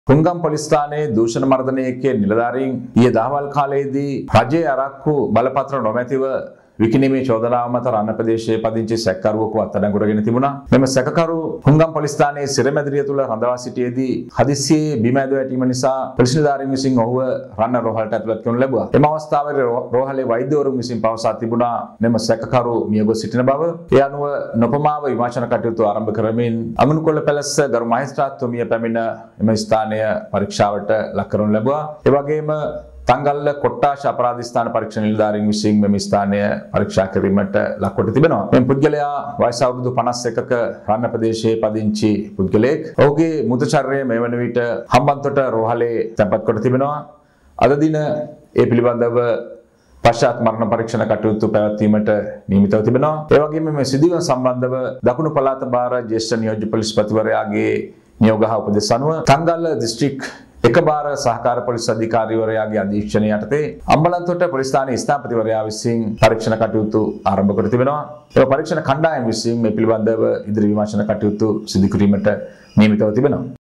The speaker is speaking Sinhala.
හුංගම් පොලිස් ස්ථානයේ දූෂණ මර්දනයේ නිලධාරීන් ඊයේ දහවල් කාලයේදී රජයේ අරක්කු බලපත්‍ර නොමැතිව විකිණීමේ චෝදනාව මත රන්න ප්‍රදේශයේ පදිංචි සැකකරුවෙකු අත්අඩංගුවටගෙන තිබුණා. මෙම සැකකරු හුංගම් පොලිස් ස්ථානයේ සිරමැදිරිය තුල රඳවා සිටියේදී හදිස්සියේ බිම ඇද වැටීම නිසා පොලිස් නිලධාරීන් විසින් ඔහුව රන්න රෝහලට ඇතුළත් කරනු ලැබුවා. එම අවස්ථාවේ රෝහලේ වෛද්‍යවරුන් විසින් පවසා තිබුණා මෙම සැකකරු මියගොස් සිටින බව. ඒ අනුව නොපමාව විමර්ශන කටයුතු ආරම්භ කරමින් අගනුකොළ පැලස්ස ගරු මහේස්ත්‍රාත්තුමිය පැමිණ එම ස්ථානය පරීක්ෂාවට ලක් කරනු ලැබුවා. ඒ වගේම තංගල්ල කොට්ටාශ අපරාධ ස්ථාන පරීක්ෂණ නිලධාරීන් විසින් මෙම ස්ථානය පරීක්ෂා කිරීමට ලක්කොට තිබෙනවා. මෙම පුද්ගලයා වයස අවුරුදු 51ක රන්න ප්‍රදේශයේ පදිංචි පුද්ගලයෙක්. ඔහුගේ මෘතශරීරය මේ වන විට හම්බන්තොට රෝහලේ තැන්පත් කොට තිබෙනවා. අද දින ඒ පිළිබඳව පශ්චාත් මරණ පරීක්ෂණ කටයුතු පැවැත්වීමට නියමිතව තිබෙනවා. ඒ වගේම මේ සිදුවීම සම්බන්ධව දකුණු පළාත භාර ජ්‍යෙෂ්ඨ නියෝජ්‍ය පොලිස්පතිවරයාගේ නියෝග හා උපදෙස් අනුව තංගල්ල දිස්ත්‍රික් එකබාර සහකාර පොලිස් අධිකාරිවරයාගේ අධීක්ෂණය යටතේ අම්බලන්තොට පොලිස් ස්ථානයේ ස්ථාපතිවරයා විසින් පරීක්ෂණ කටයුතු ආරම්භ කර තිබෙනවා. ඒ පරීක්ෂණ කණ්ඩායම විසින් මේ පිළිබඳව ඉදිරි විමර්ශන කටයුතු සිදු කිරීමට නියමිතව තිබෙනවා.